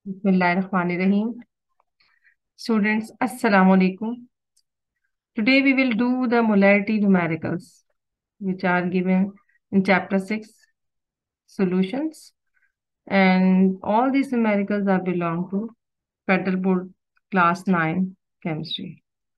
बिस्मिल्लाहिर्रहमानिर्रहीम। Students, Assalamu alaikum. Today we will do the molarity numericals, which are given in chapter 6, solutions. And all these numericals are belong to Federal Board class 9 chemistry.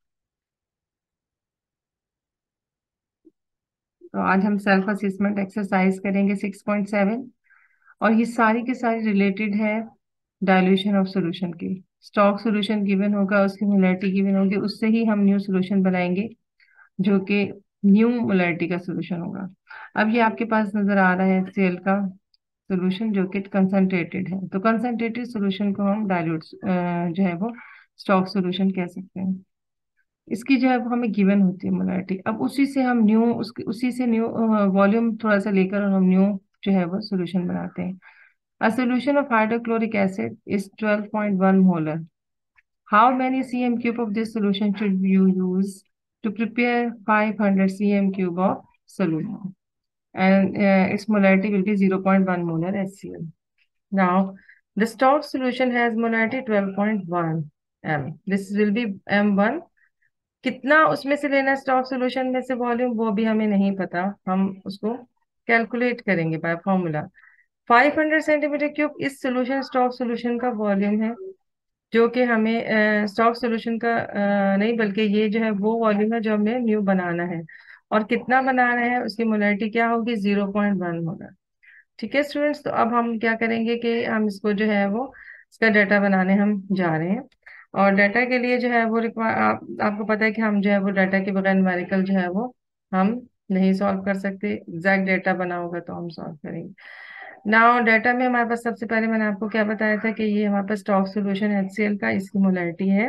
तो आज हम self assessment exercise करेंगे 6.7 और ये सारी की सारी रिलेटेड है डाइल्यूशन ऑफ सॉल्यूशन की। स्टॉक सॉल्यूशन गिवन होगा, उसकी मोलैरिटी गिवन होगी, उससे ही हम न्यू सॉल्यूशन बनाएंगे जो कि न्यू मोलैरिटी का सॉल्यूशन होगा। अब ये आपके पास नजर आ रहा है HCl का सॉल्यूशन जो कि कंसंट्रेटेड है, तो कंसंट्रेटेड सॉल्यूशन को हम डाइल्यूट जो है वो स्टॉक सॉल्यूशन कह सकते हैं। इसकी जो है वो हमें गिवन होती है मोलैरिटी। अब उसी से हम न्यू उसी से न्यू वॉल्यूम थोड़ा सा लेकर और हम न्यू जो है वो सॉल्यूशन बनाते हैं। A solution of hydrochloric acid is 12.1 molar. How many cm cube of this solution should you use to prepare 500 cm cube of solution? And its molarity will be 0.1 molar HCl. Now, the stock solution has molarity 12.1 m. This will be m1. कितना उसमें से लेना stock solution में से volume वो भी हमें नहीं पता, हम उसको कैलकुलेट करेंगे बाय फॉर्मूला। 500 सेंटीमीटर क्यूब इस सॉल्यूशन स्टॉक सॉल्यूशन का वॉल्यूम है, जो कि हमें स्टॉक सॉल्यूशन का नहीं बल्कि ये जो है वो वॉल्यूम है जो हमें न्यू बनाना है। और कितना बनाना है, उसकी मोलैरिटी क्या होगी, 0.1 होगा। ठीक है स्टूडेंट्स, तो अब हम क्या करेंगे कि हम इसको जो है वो इसका डाटा बनाने हम जा रहे हैं। और डाटा के लिए जो है वो आपको पता है कि हम जो है वो डाटा के बगैर न्यूमेरिकल जो है वो हम नहीं सॉल्व कर सकते। एग्जैक्ट डाटा बना होगा तो हम सॉल्व करेंगे। नाउ डाटा में हमारे पास सबसे पहले मैंने आपको क्या बताया था कि ये हमारे पास स्टॉक सॉल्यूशन HCl का, इसकी मोलैरिटी है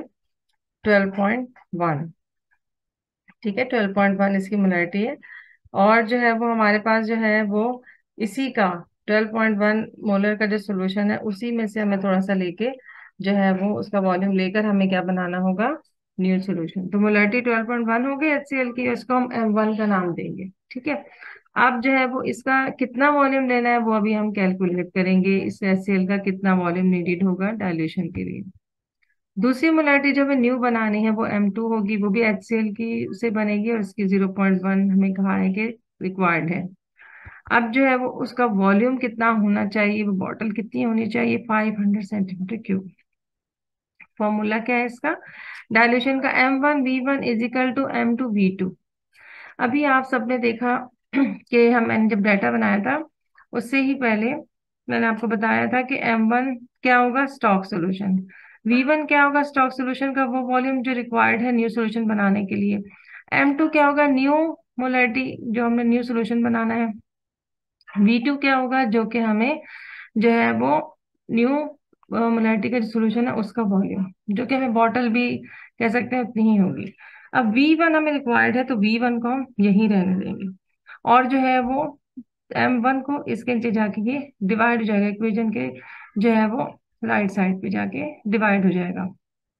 12.1। ठीक है, 12.1 इसकी मोलैरिटी है। और जो है वो हमारे पास जो है वो इसी का 12.1 मोलर का जो सॉल्यूशन है उसी में से हमें थोड़ा सा लेके जो है वो उसका वॉल्यूम लेकर हमें क्या बनाना होगा, न्यू सॉल्यूशन। तो मोलैरिटी 12.1 हो गई HCl की, उसको हम M1 का नाम देंगे। ठीक है, अब जो है वो इसका कितना वॉल्यूम लेना है वो अभी हम कैलकुलेट करेंगे, इस HCl का कितना वॉल्यूम नीडेड होगा डाइल्यूशन के लिए। दूसरी मोलैरिटी जो हमें न्यू बनानी है वो M2 होगी, वो भी HCl की से बनेगी और इसकी 0.1 हमें कहा है कि रिक्वायर्ड है। अब जो है वो उसका वॉल्यूम कितना होना चाहिए, वो बॉटल कितनी होनी चाहिए, 500 सेंटीमीटर क्यूब। फॉर्मूला क्या है इसका, डाइल्यूशन का M1V1 is equal to M2V2। अभी आप सबने देखा कि मैंने जब डाटा बनाया था उससे ही पहले मैंने आपको बताया था कि M1 क्या होगा, स्टॉक सॉल्यूशन। V1 क्या होगा, स्टॉक सॉल्यूशन का वो वॉल्यूम जो रिक्वायर्ड है न्यू सॉल्यूशन बनाने के लिए। M2 क्या होगा, न्यू मोलैरिटी जो हमने न्यू सॉल्यूशन बनाना है। V2 क्या होगा, जो कि हमें जो है वो न्यू मोलैरिटी का जो सॉल्यूशन है उसका वॉल्यूम, जो कि हमें बॉटल भी कह सकते हैं उतनी ही होगी। अब V1 हमें रिक्वायर्ड है तो V1 को हम यहीं रहने देंगे और जो है वो M1 को इसके नीचे जाके ये डिवाइड हो जाएगा, इक्वेशन के जो है वो राइट साइड पे जाके डिवाइड हो जाएगा।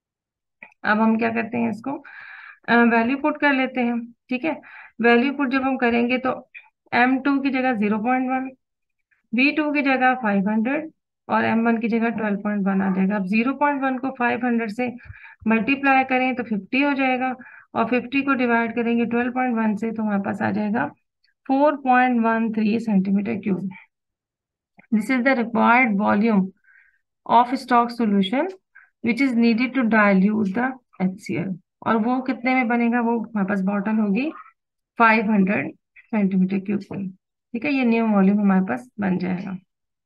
अब हम क्या करते हैं, इसको वैल्यू पुट कर लेते हैं। ठीक है, वैल्यू पुट जब हम करेंगे तो M2 की जगह 0.1, V2 की जगह 500 और M1 की जगह 12.1 आ जाएगा। अब 0.1 को 500 से मल्टीप्लाई करें तो 50 हो जाएगा और 50 को डिवाइड करेंगे 12.1 से तो हमारे पास आ जाएगा 4.13 centimetre cube. This is the required volume of stock solution which is needed to dilute the HCl। और वो कितने में बनेगा, वो हमारे पास बॉटल होगी 500 सेंटीमीटर क्यूब की। ठीक है, ये न्यू वॉल्यूम हमारे पास बन जाएगा।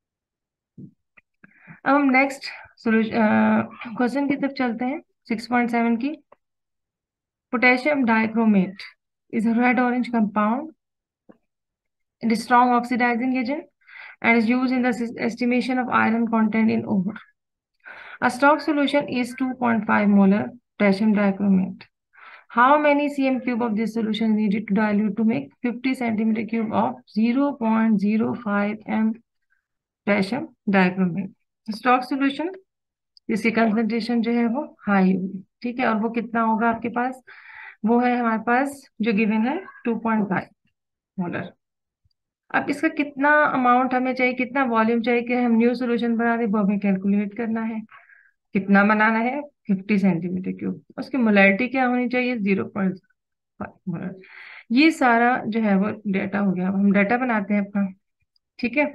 अब हम नेक्स्ट क्वेश्चन की तरफ चलते हैं, 6.7 की। Potassium dichromate is a red orange compound. It is strong oxidizing agent and is used in the estimation of iron content in ore. A stock solution is 2.5 molar potassium dichromate. How many cm cube of this solution needed to dilute to make 50 centimeter cube of 0.05 m potassium dichromate? Stock solution जिसकी concentration जो है वो high होगी। ठीक है, और वो कितना होगा आपके पास, वो है हमारे पास जो गिवन है 2.5 मोलर। अब इसका कितना अमाउंट हमें चाहिए, कितना वॉल्यूम चाहिए कि हम न्यू सोल्यूशन बना दें, वो हमें कैलकुलेट करना है। कितना बनाना है? 50 सेंटीमीटर क्यूब। उसकी मोलैरिटी क्या होनी चाहिए? 0.5 मोलर। ये सारा जो है वो डेटा हो गया। अब हम डाटा बनाते हैं अपना। ठीक है,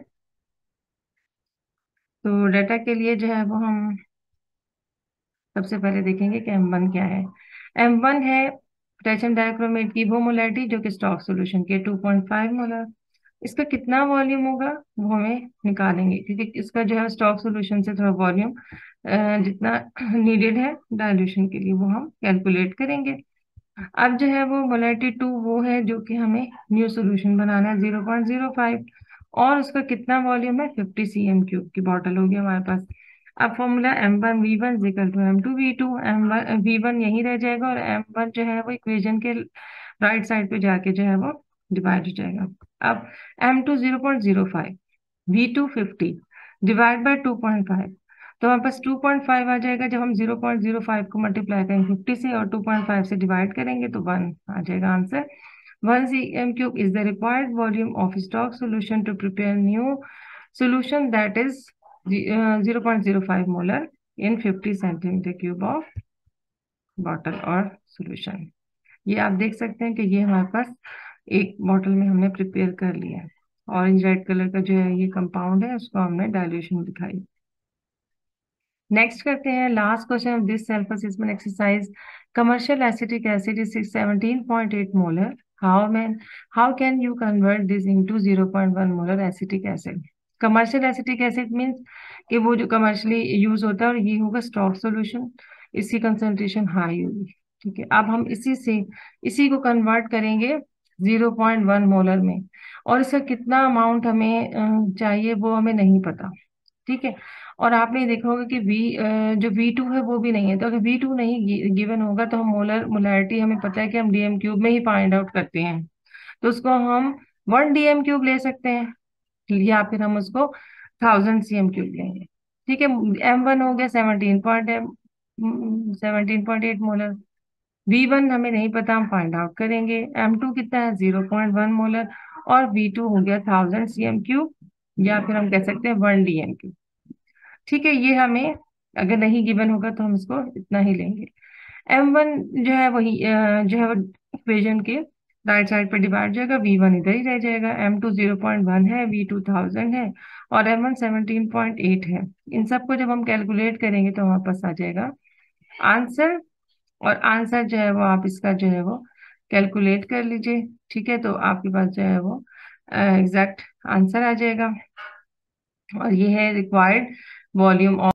तो डाटा के लिए जो है वो हम सबसे पहले देखेंगे कि M1 क्या है। M1 है पोटेशियम डाइक्रोमेट की वो मोलैरिटी जो कि स्टॉक सॉल्यूशन के 2.5 मोलर। इसका कितना वॉल्यूम होगा वो हमें निकालेंगे, क्योंकि इसका जो है स्टॉक सॉल्यूशन से थोड़ा वॉल्यूम जितना नीडेड है डाइल्यूशन के लिए वो हम कैलकुलेट करेंगे। अब जो है वो मोलैरिटी 2 वो है जो कि हमें न्यू सॉल्यूशन बनाना है 0.05। और उसका कितना वॉल्यूम है? 50 cm क्यूब की बॉटल होगी हमारे पास। अब फॉर्मूला M1V1 = M2V2। V1 यहीं रह जाएगा और M1 जो है वो इक्वेशन के राइट साइड पे जाके जो है वो डिवाइड हो जाएगा। अब M2 0.05, V2 50 डिवाइड बाय 2.5, तो हमारे पास 2.5 आ जाएगा। जब हम 0.05 को मल्टीप्लाई करेंगे 50 से और 2.5 से डिवाइड करेंगे तो 1 आ जाएगा answer. 1 cm cube is the required volume of stock solution to prepare new solution that is 0.05 molar in 50 centimetre cube of bottle और सोल्यूशन। ये आप देख सकते हैं कि ये हमारे पास एक बॉटल में हमने प्रिपेयर कर लिया है। ऑरेंज रेड कलर का जो है ये कंपाउंड है, उसको हमने डाइल्यूशन दिखाई। नेक्स्ट करते हैं last question of this self assessment exercise. Commercial acetic acid is 17.8 molar. How can you convert this into 0.1 molar acetic acid. Commercial acetic acid means कि वो जो कमर्शियली यूज होता है, और ये होगा स्टॉक सॉल्यूशन, इसकी कंसंट्रेशन हाई होगी। ठीक है, अब हम इसी को कन्वर्ट करेंगे 0.1 मोलर में। और इसका कितना अमाउंट हमें चाहिए वो हमें नहीं पता। ठीक है, और आपने देखा होगा कि जो V2 है वो भी नहीं है। तो अगर V2 नहीं गिवन होगा तो हम मोलैरिटी हमें पता है कि हम DM क्यूब में ही फाइंड आउट करते हैं। तो उसको हम 1 DM क्यूब ले सकते हैं, या फिर हम उसको 1000 cm क्यूब लेंगे। ठीक है, M1 हो गया 17.8 मोलर। V1 हमें नहीं पता, हम फाइंड आउट करेंगे। M2 कितना है? 0.1 मोलर। और V2 हो गया 1000 cm क्यूब, या फिर हम कह सकते हैं 1 DM क्यूब। ठीक है, ये हमें अगर नहीं गिवन होगा तो हम इसको इतना ही लेंगे। M1 जो है वही जो है वो इक्वेशन के राइट साइड पर डिवाइड जाएगा, V1 इधर ही रह जाएगा। M2 0.1 है, V2 1000 है, और M1 17.8 है। इन सबको जब हम कैलकुलेट करेंगे तो हमारे पास आ जाएगा आंसर। और आंसर जो है वो आप इसका जो है वो कैलकुलेट कर लीजिए। ठीक है, तो आपके पास जो है वो एग्जैक्ट आंसर आ जाएगा। और ये है रिक्वायर्ड वॉल्यूम